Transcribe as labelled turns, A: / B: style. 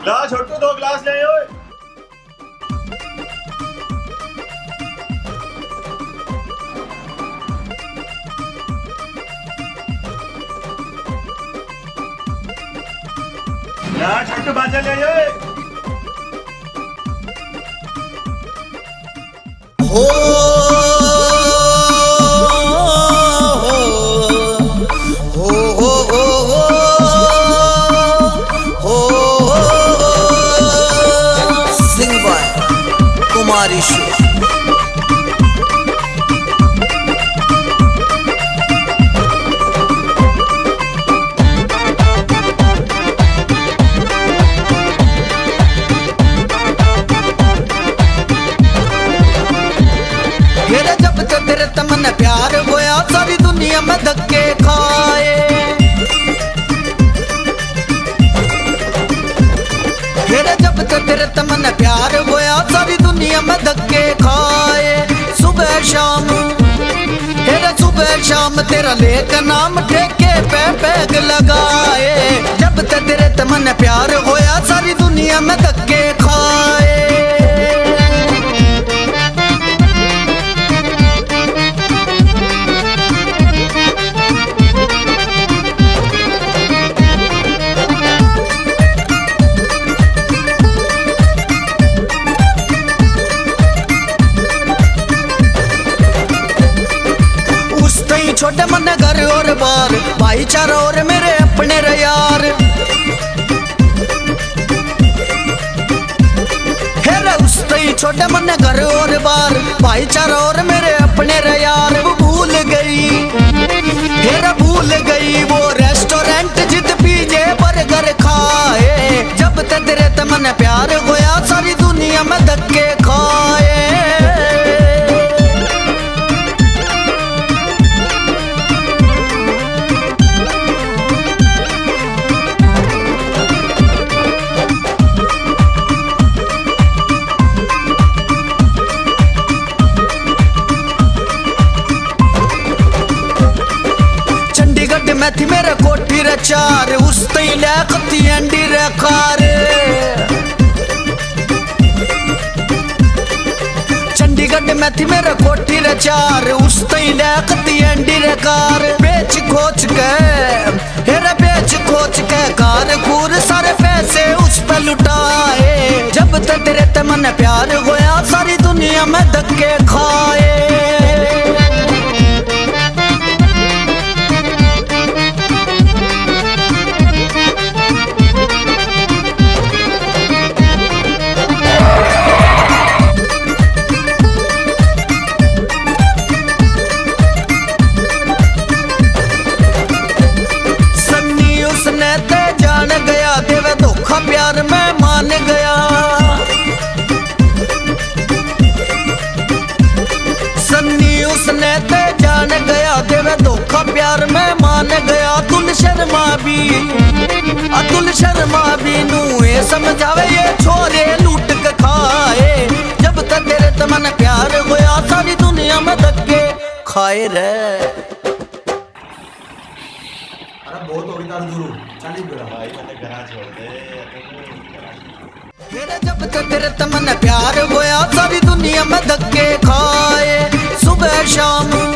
A: ला छोटू 2 गिलास ले ओए। ला छोटू बाजा ले ओए।
B: हो कुमारी जब तक तेरे तमन्ना प्यार होया सारी दुनिया में धक्के खाए। जब तक तेरे तमन्ना प्यार होया सारी दुनिया में धक्के खाए। सुबह शाम तेरा लेकर नाम ठेके पे पैग लगाए। जब तक तेरे तमन्ना प्यार होया सारी दुनिया में धक्के खाए। छोटे मन घर और बार भाईचारा और मेरे अपने रे यार। छोटे मन घर और बार भाईचारा और मेरे अपने रे यार। भूल गई वो रेस्टोरेंट जित पीजे बर्गर खाए। जब तक तेरे तमन्ना प्यार होया सारी दुनिया में धक्के खाए। मैं थी मेरे कोठी रे चार उस तई लैकती एंडी रे कार। चंडीगढ़ में थी मेरे कोठी रे चार उस तई लैकती एंडी रे कार। बेच खोच के कार कूर सारे पैसे उस पे लुटाए। जब तक तेरे तमन्ना प्यार होया सारी दुनिया में धक्के खाए। प्यार में मान गया सन्नी उसने ते जान गया देवे धोखा प्यार में मान गया। अतुल शर्मा भी नू ये समझावे ये छोरे लूट के खाए। जब तक तेरे तमन्ना प्यार होया सारी दुनिया में धक्के खाए रे।
C: अरे बहुत हो गया गुरु चली गया
A: भाई मैंने घरा छोड़ दे।
B: जब तक तेरे तमन्ना प्यार होया सारी दुनिया में धक्के खाए। सुबह शाम